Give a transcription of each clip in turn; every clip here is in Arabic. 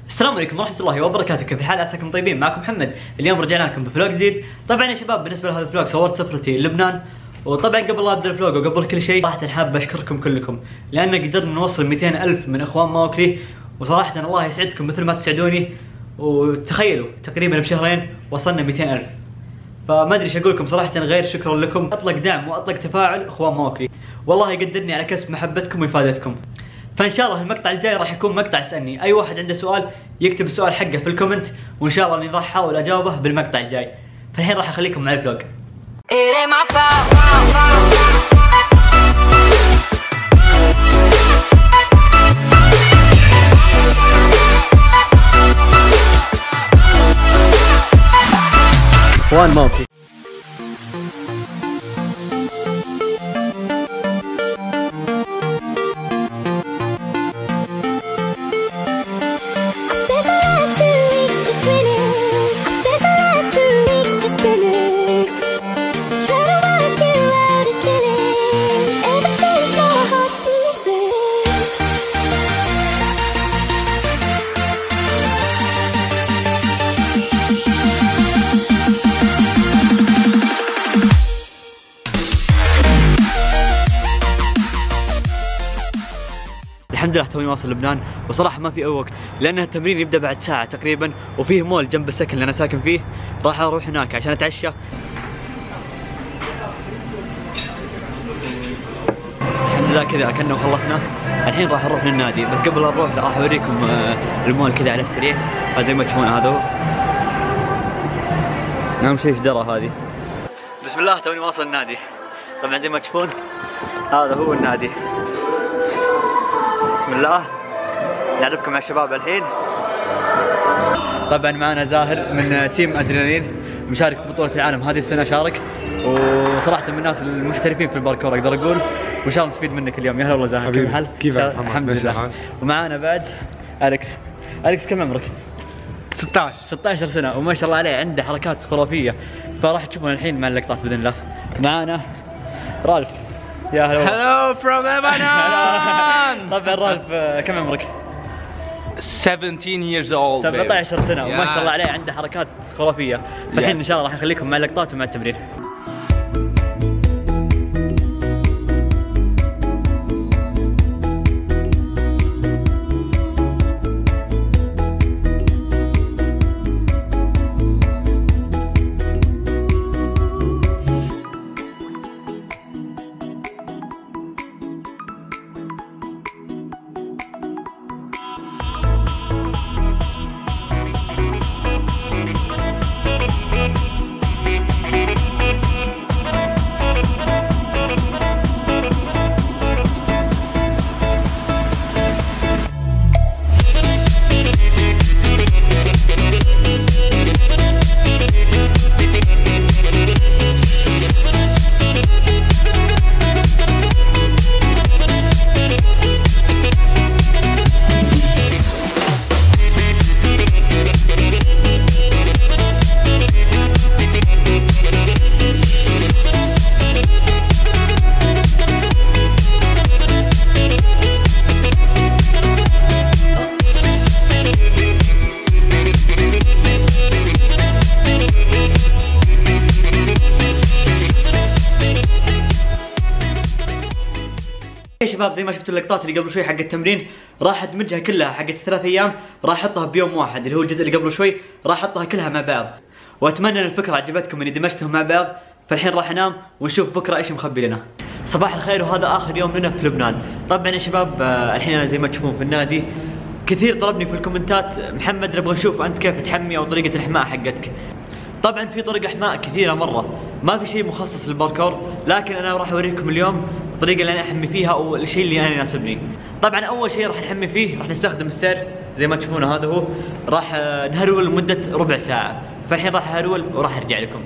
السلام عليكم ورحمة الله وبركاته، كيف الحال؟ عساكم طيبين. معكم محمد. اليوم رجعنا لكم بفلوق جديد. طبعا يا شباب بالنسبة لهذا الفلوق صورت سفرتي للبنان، وطبعا قبل لا ابدا الفلوق وقبل كل شيء صراحة حاب اشكركم كلكم لان قدرنا نوصل 200,000 من اخوان ماوكلي، وصراحة الله يسعدكم مثل ما تسعدوني. وتخيلوا تقريبا بشهرين وصلنا 200,000، فما ادري ايش اقول لكم صراحة غير شكرا لكم. اطلق دعم واطلق تفاعل اخوان ماوكلي، والله يقدرني على كسب محبتكم وافادتكم. فان شاء الله المقطع الجاي راح يكون مقطع اسالني، اي واحد عنده سؤال يكتب السؤال حقه في الكومنت، وان شاء الله اني راح احاول اجاوبه بالمقطع الجاي. فالحين راح اخليكم مع الفلوق. اخوان ماوكلي، الحمد لله توني واصل لبنان، وصراحة ما في أي وقت لأن التمرين يبدأ بعد ساعة تقريبا، وفيه مول جنب السكن اللي أنا ساكن فيه، راح أروح هناك عشان أتعشى. الحمد لله كذا كأنه خلصنا. الحين راح نروح للنادي، بس قبل لا نروح راح أوريكم المول كذا على السريع. زي ما تشوفون هذا هو أهم شيء الشجرة هذه. بسم الله توني واصل النادي. طبعا زي ما تشوفون هذا هو النادي. بسم الله نعرفكم مع الشباب الحين. طبعا معنا زاهر من تيم ادرينالين، مشارك في بطولة العالم هذه السنة شارك، وصراحة من الناس المحترفين في الباركور اقدر اقول، وان شاء الله نستفيد منك اليوم. يا هلا والله زاهر، كيف الحال؟ كيف الحمد لله. ومعنا بعد اليكس. اليكس كم عمرك؟ 16 سنة، وما شاء الله عليه عنده حركات خرافية، فراح تشوفون الحين مع اللقطات باذن الله. معنا رالف. يا هلا. Hello from Lebanon. طبعا رالف كم عمرك؟ 17 years old. 17 سنة، وما شاء الله عليه عنده حركات خرافية. فالحين ان شاء الله راح نخليكم مع اللقطات ومع التمرين. يا شباب زي ما شفتوا اللقطات اللي قبل شوي حق التمرين، راح ادمجها كلها حق الثلاث ايام، راح احطها بيوم واحد اللي هو الجزء اللي قبل شوي، راح احطها كلها مع بعض. واتمنى ان الفكره عجبتكم اني دمجتهم مع بعض. فالحين راح انام ونشوف بكره ايش مخبي لنا. صباح الخير، وهذا اخر يوم لنا في لبنان. طبعا يا شباب الحين انا زي ما تشوفون في النادي. كثير طلبني في الكومنتات محمد نبغى نشوف انت كيف تحمي او طريقه الحماء حقتك. طبعا في طرق احماء كثيره مره، ما في شيء مخصص للباركور، لكن انا راح اوريكم اليوم الطريقه اللي انا احمي فيها او الشيء اللي انا يناسبني. طبعا اول شيء راح نحمي فيه راح نستخدم السير زي ما تشوفونه هذا هو، راح نهرول لمده ربع ساعه. فالحين راح اهرول وراح ارجع لكم.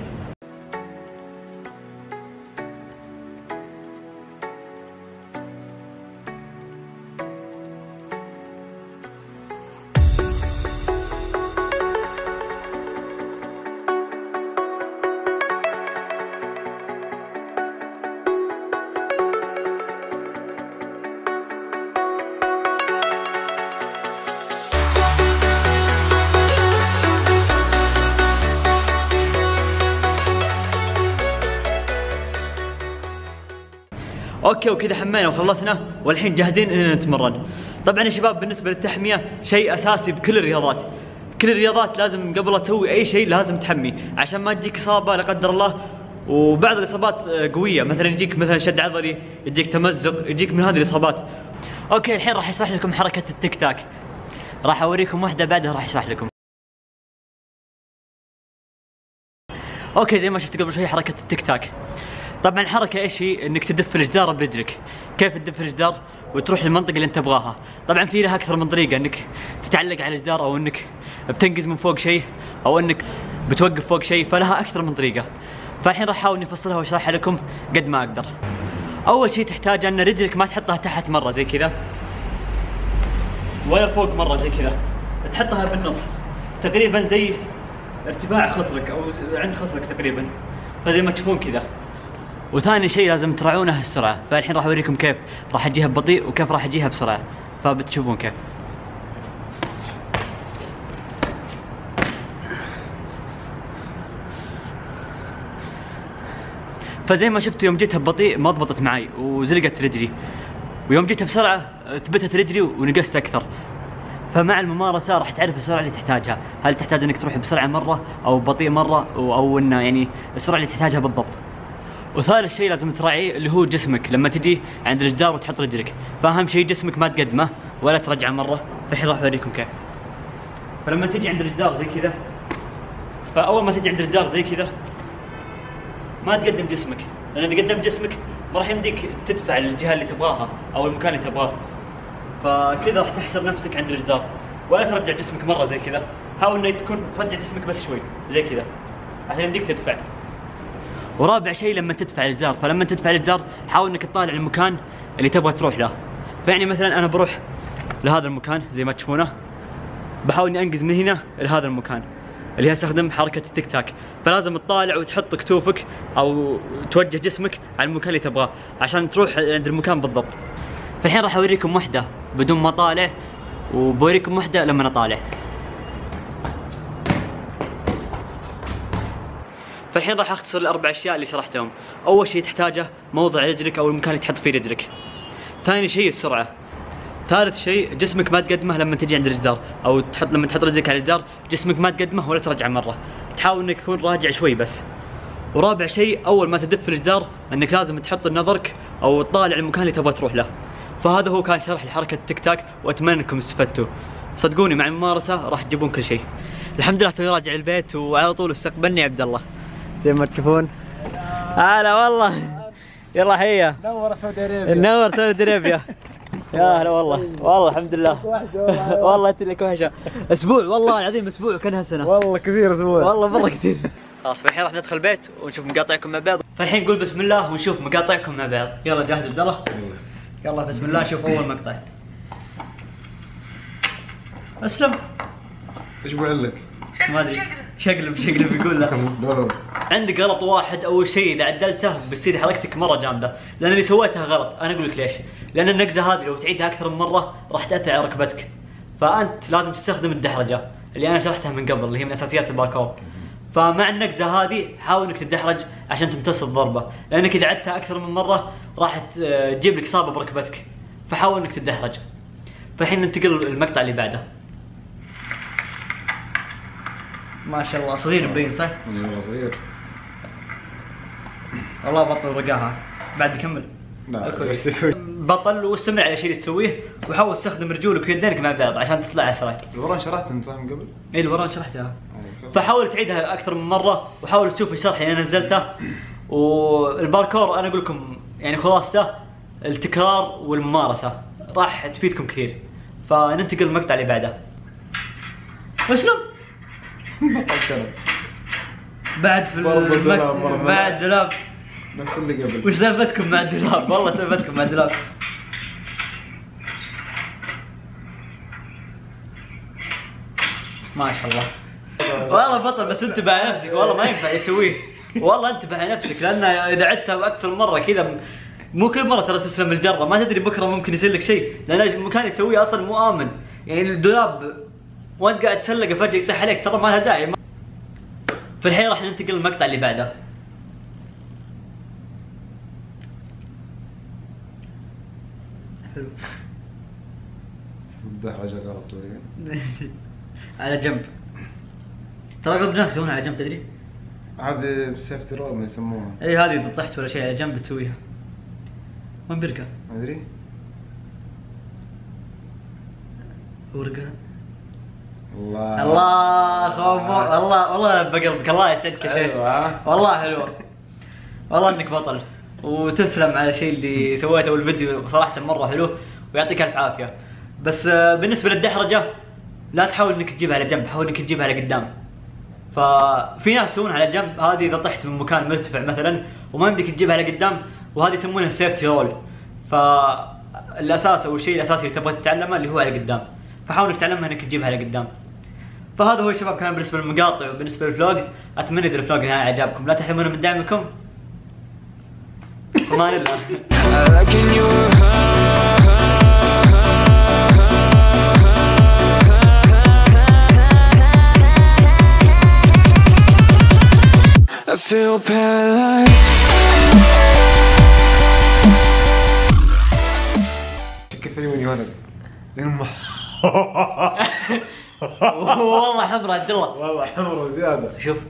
اوكي وكذا حمينا وخلصنا والحين جاهزين اننا نتمرن. طبعا يا شباب بالنسبه للتحميه شيء اساسي بكل الرياضات. كل الرياضات لازم قبل لا تسوي اي شيء لازم تحمي عشان ما تجيك اصابه لا قدر الله. وبعض الاصابات قويه، مثلا يجيك مثلا شد عضلي، يجيك تمزق، يجيك من هذه الاصابات. اوكي الحين راح يشرح لكم حركه التيك تاك. راح اوريكم واحده بعدها راح يشرح لكم. اوكي زي ما شفت قبل شوي حركه التيك تاك. طبعا الحركه ايش هي؟ انك تدف الجدار برجلك. كيف تدف الجدار وتروح للمنطقه اللي انت تبغاها؟ طبعا في لها اكثر من طريقه، انك تتعلق على الجدار او انك بتنقز من فوق شيء او انك بتوقف فوق شيء، فلها اكثر من طريقه. فالحين راح احاول اني افصلها واشرحها لكم قد ما اقدر. اول شيء تحتاج ان رجلك ما تحطها تحت مره زي كذا ولا فوق مره زي كذا، تحطها بالنص تقريبا زي ارتفاع خصرك او عند خصرك تقريبا، فزي ما تشوفون كذا. وثاني شيء لازم تراعونه السرعه، فالحين راح اوريكم كيف راح اجيها ببطيء وكيف راح اجيها بسرعه، فبتشوفون كيف. فزي ما شفتوا يوم جيتها ببطيء ما ضبطت معي وزلقت رجلي، ويوم جيتها بسرعه ثبتت رجلي ونقصت اكثر. فمع الممارسه راح تعرف السرعه اللي تحتاجها، هل تحتاج انك تروح بسرعه مره او بطيء مره او انه يعني السرعه اللي تحتاجها بالضبط. وثالث شيء لازم تراعيه اللي هو جسمك لما تجي عند الجدار وتحط رجلك، فاهم شيء جسمك ما تقدمه ولا ترجعه مره. فالحين راح اوريكم كيف. فلما تجي عند الجدار زي كذا، فاول ما تجي عند الجدار زي كذا ما تقدم جسمك، لان اذا قدمت جسمك ما راح يمديك تدفع للجهه اللي تبغاها او المكان اللي تبغاه، فكذا راح تحشر نفسك عند الجدار ولا ترجع جسمك مره زي كذا. حاول انك تكون ترجع جسمك بس شوي زي كذا عشان يمديك تدفع. ورابع شيء لما تدفع الجدار، فلما تدفع الجدار حاول انك تطالع المكان اللي تبغى تروح له. فيعني مثلا انا بروح لهذا المكان زي ما تشوفونه، بحاول اني انقز من هنا لهذا المكان اللي هي استخدم حركه التيك تاك. فلازم تطالع وتحط كتوفك او توجه جسمك على المكان اللي تبغاه عشان تروح عند المكان بالضبط. فالحين راح اوريكم وحده بدون ما اطالع وبوريكم وحده لما اطالع. فالحين راح اختصر الاربع اشياء اللي شرحتهم. اول شيء تحتاجه موضع رجلك او المكان اللي تحط فيه رجلك. ثاني شيء السرعه. ثالث شيء جسمك ما تقدمه لما تجي عند الجدار او لما تحط رجلك على الجدار، جسمك ما تقدمه ولا ترجع مره، تحاول انك تكون راجع شوي بس. ورابع شيء اول ما تدف الجدار انك لازم تحط نظرك او تطالع المكان اللي تبغى تروح له. فهذا هو كان شرح لحركه التيك تاك واتمنى انكم استفدتوا. صدقوني مع الممارسه راح تجيبون كل شيء. الحمد لله توني راجع البيت وعلى طول استقبلني عبد الله زي ما تشوفون. هلا والله، يلا حيه. نور سعودي ارابيا. نور سعودي ارابيا. يا هلا والله، والله الحمد لله. والله انت لك وحشه. اسبوع والله العظيم، اسبوع كانها سنه. والله كثير اسبوع. والله مره كثير. خلاص الحين راح ندخل البيت ونشوف مقاطعكم مع بعض. فالحين قول بسم الله ونشوف مقاطعكم مع بعض. يلا جاهز عبد الله؟ يلا بسم الله شوف اول مقطع. اسلم. ايش بقول لك؟ ما ادري، شقلب يقول له. عندك غلط واحد، اول شيء اذا عدلته بتصير حركتك مره جامده، لان اللي سويتها غلط. انا اقول لك ليش؟ لان النقزه هذه لو تعيدها اكثر من مره راح تاثر على ركبتك، فانت لازم تستخدم الدحرجه اللي انا شرحتها من قبل، اللي هي من اساسيات الباركور. فمع النقزه هذه حاول انك تدحرج عشان تمتص الضربه، لانك اذا عدتها اكثر من مره راح تجيب لك اصابه بركبتك، فحاول انك تدحرج. فالحين ننتقل للمقطع اللي بعده. ما شاء الله صغير مبين صح؟ والله صغير. والله بطل رقاها. بعد بكمل؟ لا بطل واستمر على الشيء اللي تسويه، وحاول تستخدم رجولك ويدينك مع بعض عشان تطلع اسرع. الوران شرحت صح من قبل؟ اي الوران شرحتها. فحاول تعيدها اكثر من مره وحاول تشوف الشرح اللي انا نزلته. والباركور انا اقول لكم يعني خلاصته التكرار والممارسه راح تفيدكم كثير. فننتقل للمقطع اللي بعده. اسلم. بعد في بعد الدولاب نفس اللي قبل. وش سالفتكم مع الدولاب؟ والله سالفتكم مع الدولاب. ما شاء الله والله بطل، بس انتبه على نفسك والله ما ينفع تسويه. والله انتبه على نفسك، لان اذا عدتها اكثر مره كذا مو كل مره ترى تسلم الجره، ما تدري بكره ممكن يصير لك شيء، لان المكان اللي تسويه اصلا مو امن. يعني الدولاب وانت قاعد تسلقه فجاه يطيح عليك ترى ما لها داعي. فالحين راح ننتقل للمقطع اللي بعده. حلو. وضح حاجة غلط وهي. على جنب. ترى اغلب الناس يسوونها على جنب تدري؟ هذه سيفتي رول ما يسموها. اي هذه اذا طحت ولا شيء على جنب تسويها. وين برقة؟ ما ادري. ورقة. الله الله خوف والله بقلبك الله يسعدك يا شيخ. أيوة. والله حلوة. والله انك بطل وتسلم على الشيء اللي سويته والفيديو صراحة مرة حلو ويعطيك الف عافية. بس بالنسبة للدحرجة لا تحاول انك تجيبها على جنب، حاول انك تجيبها على قدام. ففي ناس يسوونها على جنب، هذه اذا طحت من مكان مرتفع مثلا وما يمديك تجيبها على قدام، وهذه يسمونها سيفتي رول. فالاساس او الشيء الاساسي اللي تبغى تتعلمه اللي هو على قدام، فحاول انك تتعلمها انك تجيبها على قدام. فهذا هو يا شباب كان بالنسبه للمقاطع وبالنسبه للفلوج. اتمنى اذا الفلوج هنا عجبكم، لا تحرمونا من دعمكم. امان الله. I feel paralyzed. كيف عيوني وانا والله حمرا عبد الله. والله حمرا زيادة. شوف.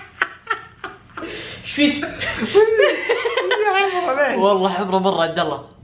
ايش فيك؟ والله حمرا مرة عبد الله.